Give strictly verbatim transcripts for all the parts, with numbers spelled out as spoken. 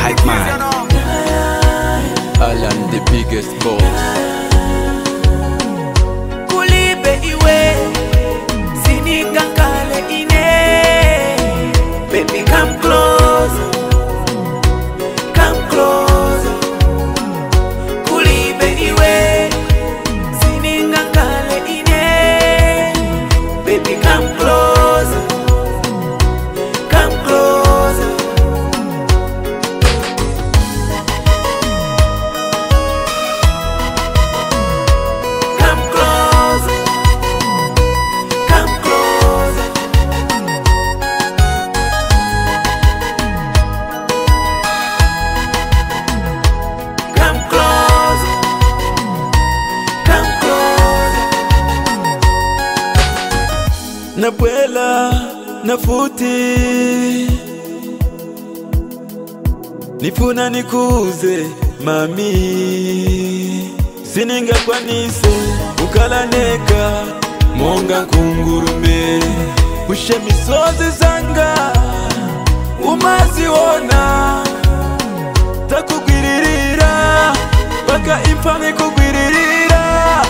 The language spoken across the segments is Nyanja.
hype man. Alan the biggest boss. Kulibe iwe sininga kale ine. Baby come close, come close. Kulibe iwe sininga kale ine. Baby come close, come close. Come close, come close. Come close, come close. Nabuela, nafuti nifuna nikuze mami, sininga kwanise ukalaneka monga kungurume, ushe misozi zanga umaziona, takugwiririra paka imfa nikugwiririra,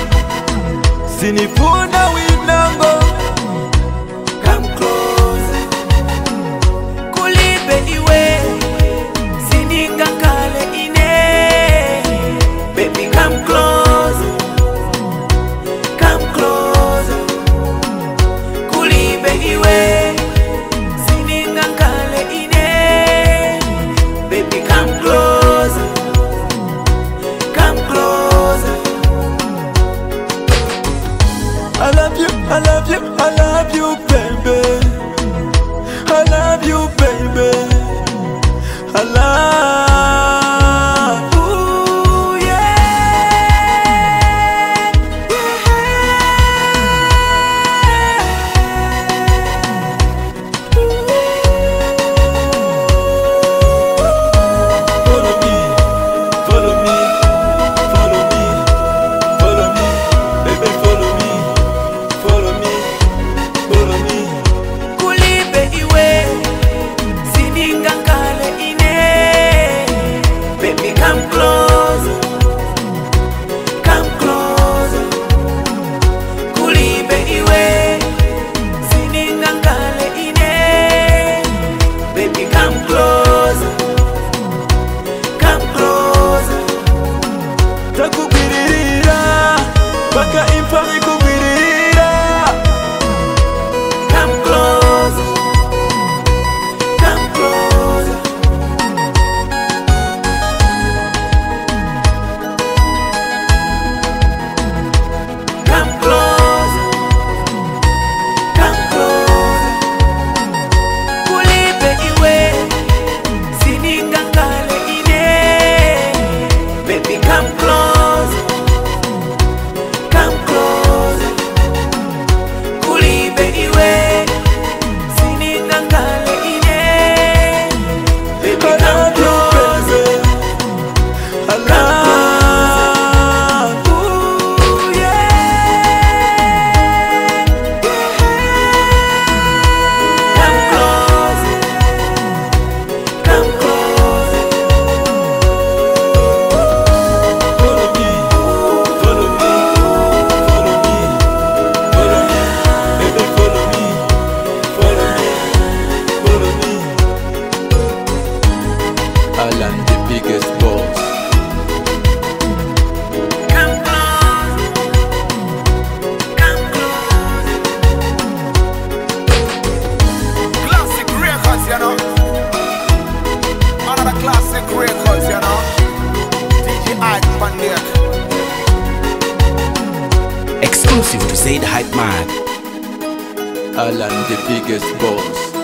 sinifuna winango. Come close. Kulibe iwe sininga kale ine. Baby come close, come close. Kulibe iwe sininga kale ine. Baby come close, come close. I love you, I love you, I love you, baby. I love you, baby. I love you. Ooh, yeah, Follow me, follow me, follow me, follow me, baby, follow me, follow me, follow me. Kulibe iwe sininga kale ine. Baby come close, come close. Kulibe iwe sininga kale ine. Baby come close, come close. Takugwiririra paka imfa nikugwiririra. Come close, come close. Come close, come close. Kulibe iwe sininga kale ine. Baby come close, come close. Kulibe iwe sininga kale ine. Baby I come love you, close, baby. I love you. ooh yeah. Come close, come close. Follow me, follow me, follow me, follow me, baby, follow me, follow me, follow me. Alan the biggest boss. Come close, come close. Classic records, you know. Another classic records, you know. D J Hype Man there. Exclusive to Say the Hype Man. Alan the biggest boss.